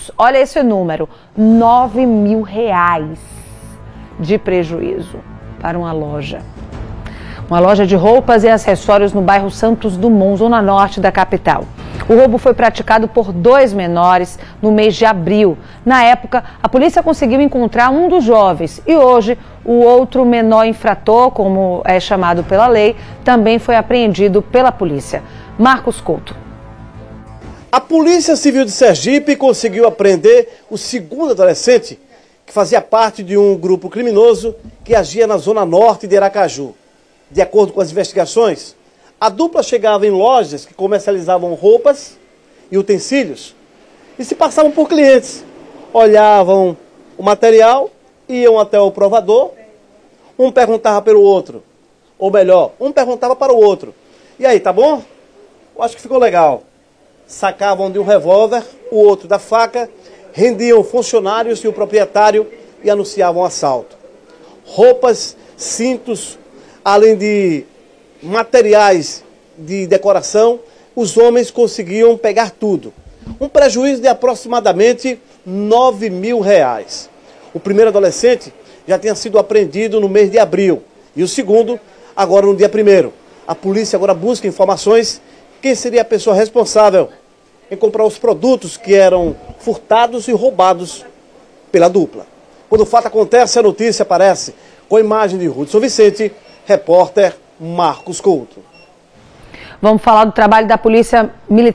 minutos. Olha esse número, R$9 mil de prejuízo para uma loja. Uma loja de roupas e acessórios no bairro Santos Dumont, zona norte da capital. O roubo foi praticado por 2 menores no mês de abril. Na época, a polícia conseguiu encontrar um dos jovens e hoje o outro menor infrator, como é chamado pela lei, também foi apreendido pela polícia. Marcos Couto. A Polícia Civil de Sergipe conseguiu apreender o segundo adolescente que fazia parte de um grupo criminoso que agia na zona norte de Aracaju. De acordo com as investigações, a dupla chegava em lojas que comercializavam roupas e utensílios e se passavam por clientes. Olhavam o material, iam até o provador, um perguntava pelo outro, ou melhor, um perguntava para o outro. E aí, tá bom? Eu acho que ficou legal. Sacavam de um revólver, o outro da faca, rendiam funcionários e o proprietário e anunciavam o assalto. Roupas, cintos, além de materiais de decoração, os homens conseguiam pegar tudo. Um prejuízo de aproximadamente R$9 mil. O primeiro adolescente já tinha sido apreendido no mês de abril e o segundo agora no dia 1º. A polícia agora busca informações quem seria a pessoa responsável em comprar os produtos que eram furtados e roubados pela dupla. Quando o fato acontece, a notícia aparece com a imagem de Hudson Vicente, repórter Marcos Couto. Vamos falar do trabalho da Polícia Militar.